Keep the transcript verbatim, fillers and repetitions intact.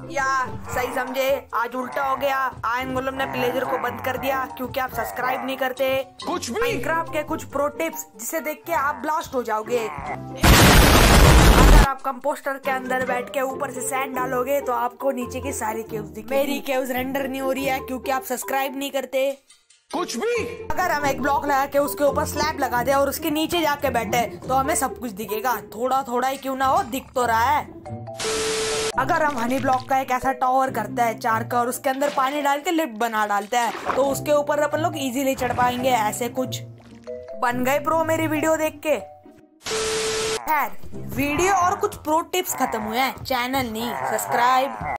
या सही समझे, आज उल्टा हो गया। आयन गुलम ने प्लेजर को बंद कर दिया क्योंकि आप सब्सक्राइब नहीं करते। कुछ भी माइनक्राफ्ट के कुछ प्रो टिप्स जिसे देख के आप ब्लास्ट हो जाओगे। अगर आप कंपोस्टर के अंदर बैठ के ऊपर से सैंड डालोगे तो आपको नीचे की सारी केव्स दिखेगी। मेरी केव्स रेंडर नहीं हो रही है क्योंकि आप सब्सक्राइब नहीं करते। कुछ भी अगर हम एक ब्लॉक लगा के उसके ऊपर स्लैब लगा दे और उसके नीचे जाके बैठे तो हमें सब कुछ दिखेगा, थोड़ा थोड़ा ही क्यों ना हो, दिख तो रहा है। अगर हम हनी ब्लॉक का एक ऐसा टावर करते हैं चार का और उसके अंदर पानी डाल के लिफ्ट बना डालते हैं तो उसके ऊपर अपन लोग इजीली चढ़ पाएंगे। ऐसे कुछ बन गए प्रो मेरी वीडियो देख के। खैर, वीडियो और कुछ प्रो टिप्स खत्म हुए हैं, चैनल नहीं, सब्सक्राइब।